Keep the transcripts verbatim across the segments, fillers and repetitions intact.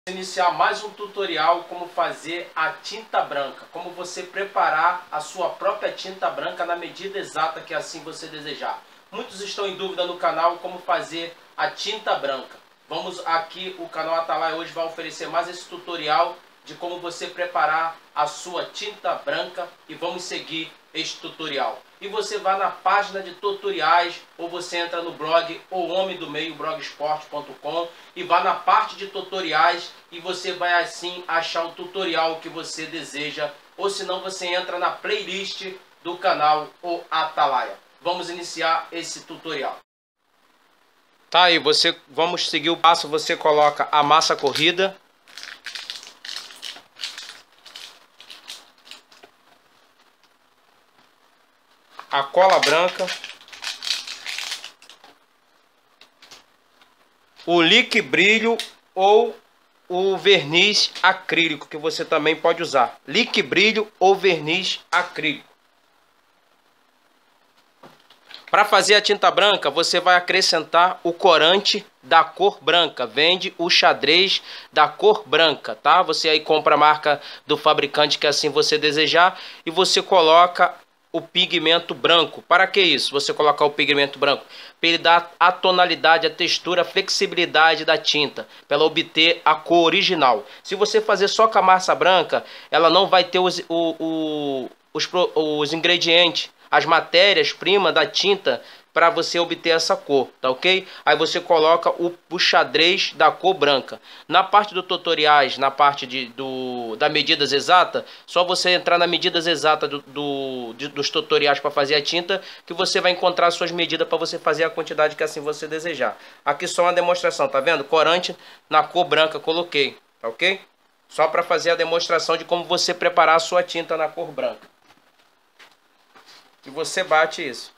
Iniciar mais um tutorial como fazer a tinta branca, como você preparar a sua própria tinta branca na medida exata que assim você desejar. Muitos estão em dúvida no canal como fazer a tinta branca. Vamos aqui, o canal Atalaia hoje vai oferecer mais esse tutorial de como você preparar a sua tinta branca e vamos seguir este tutorial. E você vai na página de tutoriais ou você entra no blog O Homem do Meio, blogspot ponto com, e vai na parte de tutoriais e você vai assim achar o tutorial que você deseja, ou senão você entra na playlist do canal O Atalaia. Vamos iniciar esse tutorial. Tá aí, você, vamos seguir o passo. Você coloca a massa corrida, a cola branca, o lique brilho ou o verniz acrílico, que você também pode usar. Lique brilho ou verniz acrílico. Para fazer a tinta branca, você vai acrescentar o corante da cor branca. Vende o xadrez da cor branca, tá? Você aí compra a marca do fabricante que assim você desejar e você coloca o pigmento branco. Para que isso? Você colocar o pigmento branco para ele dar a tonalidade, a textura, a flexibilidade da tinta, para ela obter a cor original. Se você fazer só com a massa branca, ela não vai ter os, o, o, os, os ingredientes, as matérias-primas da tinta para você obter essa cor, tá ok? Aí você coloca o, o xadrez da cor branca. Na parte do tutoriais, na parte de, do, da medidas exatas, só você entrar na medidas exatas do, do, de, dos tutoriais para fazer a tinta, que você vai encontrar as suas medidas para você fazer a quantidade que assim você desejar. Aqui só uma demonstração, tá vendo? Corante na cor branca coloquei, tá ok? Só para fazer a demonstração de como você preparar a sua tinta na cor branca. E você bate isso.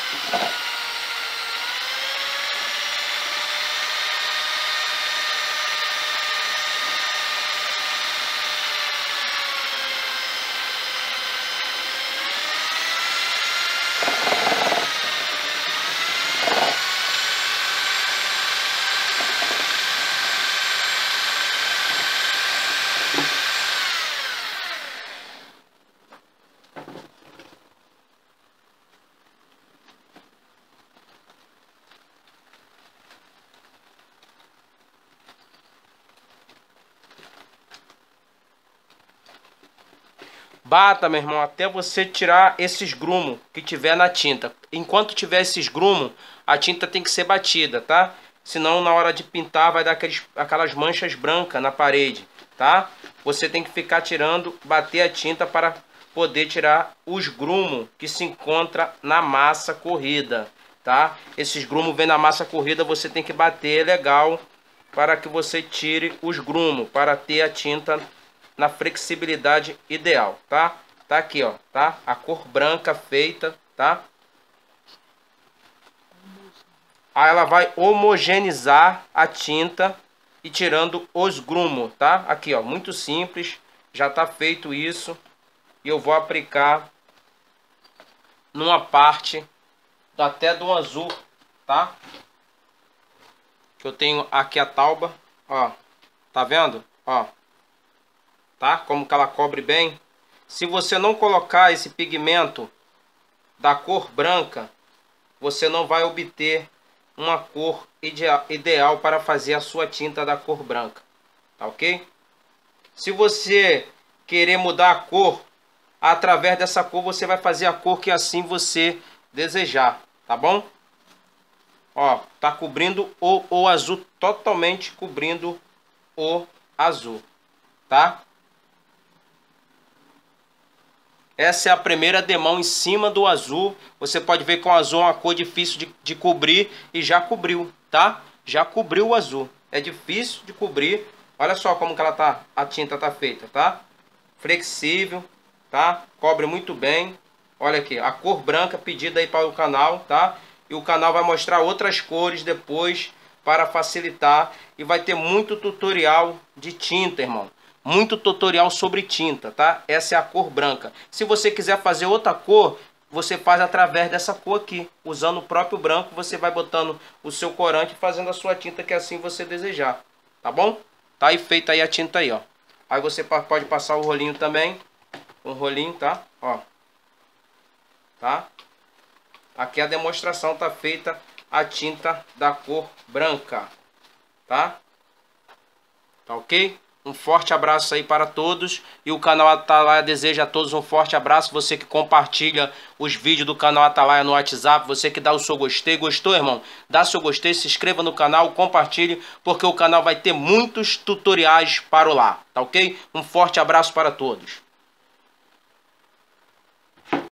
Bata, meu irmão, até você tirar esses grumos que tiver na tinta. Enquanto tiver esses grumos, a tinta tem que ser batida, tá? Senão na hora de pintar vai dar aqueles, aquelas manchas brancas na parede, tá? Você tem que ficar tirando, bater a tinta para poder tirar os grumos que se encontra na massa corrida, tá? Esses grumos vêm na massa corrida, você tem que bater legal para que você tire os grumos, para ter a tinta na flexibilidade ideal, tá? Tá aqui, ó, tá? A cor branca feita, tá? Aí ela vai homogeneizar a tinta e tirando os grumos, tá? Aqui, ó, muito simples, já tá feito isso. E eu vou aplicar numa parte até do azul, tá? Que eu tenho aqui a tauba, ó. Tá vendo? Ó. Tá? Como que ela cobre bem. Se você não colocar esse pigmento da cor branca, você não vai obter uma cor ideal para fazer a sua tinta da cor branca, tá ok? Se você querer mudar a cor, através dessa cor você vai fazer a cor que assim você desejar, tá bom? Ó, tá cobrindo o, o azul, totalmente cobrindo o azul, tá? Essa é a primeira demão em cima do azul. Você pode ver que o azul é uma cor difícil de, de cobrir e já cobriu, tá? Já cobriu o azul. É difícil de cobrir. Olha só como que ela tá, a tinta tá feita, tá? Flexível, tá? Cobre muito bem. Olha aqui, a cor branca pedida aí para o canal, tá? E o canal vai mostrar outras cores depois para facilitar. E vai ter muito tutorial de tinta, irmão. Muito tutorial sobre tinta, tá? Essa é a cor branca. Se você quiser fazer outra cor, você faz através dessa cor aqui. Usando o próprio branco, você vai botando o seu corante e fazendo a sua tinta que assim você desejar. Tá bom? tá? E feita aí a tinta aí, ó. Aí você pode passar o rolinho também. Um rolinho, tá? Ó. Tá? Aqui a demonstração tá feita a tinta da cor branca. Tá? Tá ok? Um forte abraço aí para todos. E o canal Atalaia deseja a todos um forte abraço. Você que compartilha os vídeos do canal Atalaia no WhatsApp. Você que dá o seu gostei. Gostou, irmão? Dá seu gostei, se inscreva no canal, compartilhe. Porque o canal vai ter muitos tutoriais para lá. Tá ok? Um forte abraço para todos.